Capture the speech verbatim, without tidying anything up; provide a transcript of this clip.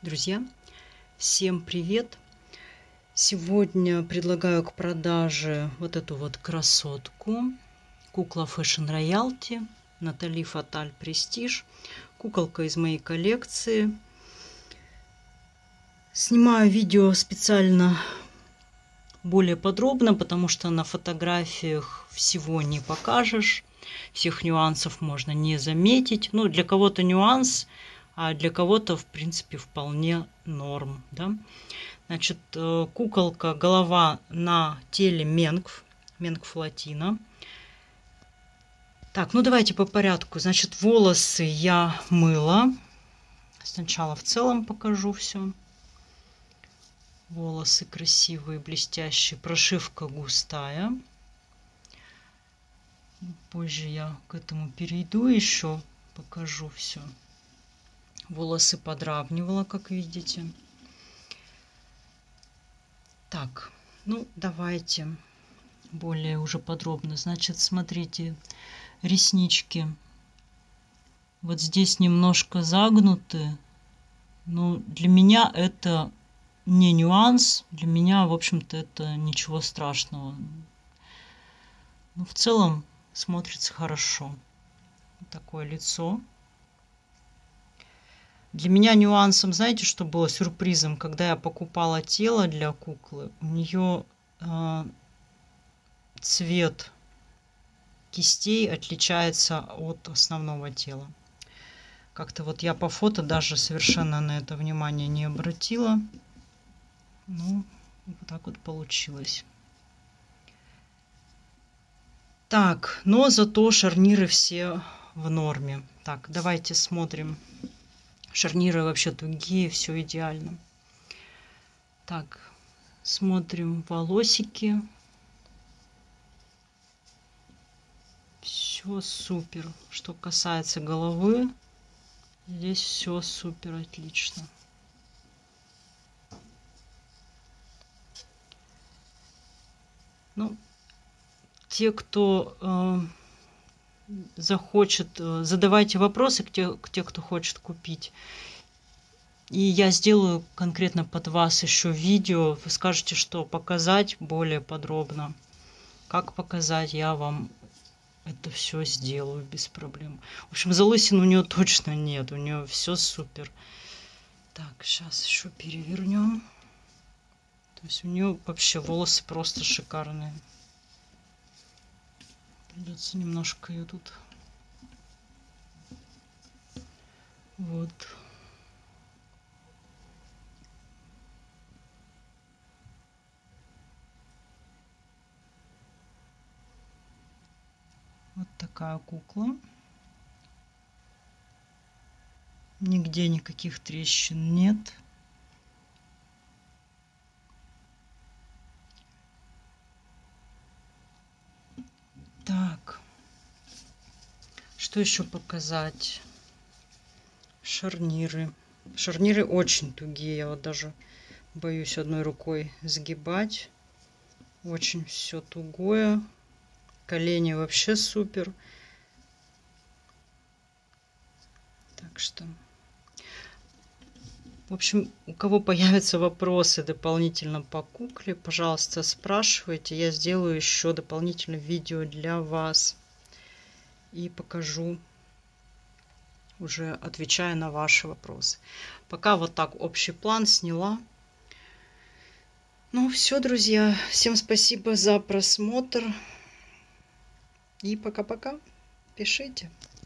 Друзья, всем привет! Сегодня предлагаю к продаже вот эту вот красотку. Кукла Fashion Royalty, Натали Фаталь Prestige. Куколка из моей коллекции. Снимаю видео специально более подробно, потому что на фотографиях всего не покажешь. Всех нюансов можно не заметить. Ну, для кого-то нюанс, а для кого-то, в принципе, вполне норм. Да? Значит, куколка, голова на теле Менгф, Менгф Латино. Так, ну давайте по порядку. Значит, волосы я мыла. Сначала в целом покажу все. Волосы красивые, блестящие, прошивка густая. Позже я к этому перейду, еще покажу все. Волосы подравнивала, как видите. Так, ну давайте более уже подробно. Значит, смотрите, реснички вот здесь немножко загнуты. Но для меня это не нюанс. Для меня, в общем-то, это ничего страшного. Но в целом смотрится хорошо. Такое лицо. Для меня нюансом, знаете, что было сюрпризом? Когда я покупала тело для куклы, у нее э, цвет кистей отличается от основного тела. Как-то вот я по фото даже совершенно на это внимание не обратила. Ну, вот так вот получилось. Так, но зато шарниры все в норме. Так, давайте смотрим. Шарниры вообще тугие, все идеально. Так, смотрим волосики. Все супер. Что касается головы, здесь все супер отлично. Ну, те, кто э, захочет, задавайте вопросы к те, к те, кто хочет купить. И я сделаю конкретно под вас еще видео. Вы скажете, что показать более подробно. Как показать, я вам это все сделаю без проблем. В общем, залысин у нее точно нет. У нее все супер. Так, сейчас еще перевернем. То есть у нее вообще волосы просто шикарные. Придется немножко ее тут. Вот. Вот такая кукла. Нигде никаких трещин нет. Так. Что еще показать? Шарниры. Шарниры очень тугие. Я вот даже боюсь одной рукой сгибать. Очень все тугое. Колени вообще супер. Так что... В общем, у кого появятся вопросы дополнительно по кукле, пожалуйста, спрашивайте. Я сделаю еще дополнительное видео для вас. И покажу, уже отвечая на ваши вопросы. Пока вот так общий план сняла. Ну все, друзья. Всем спасибо за просмотр. И пока-пока. Пишите.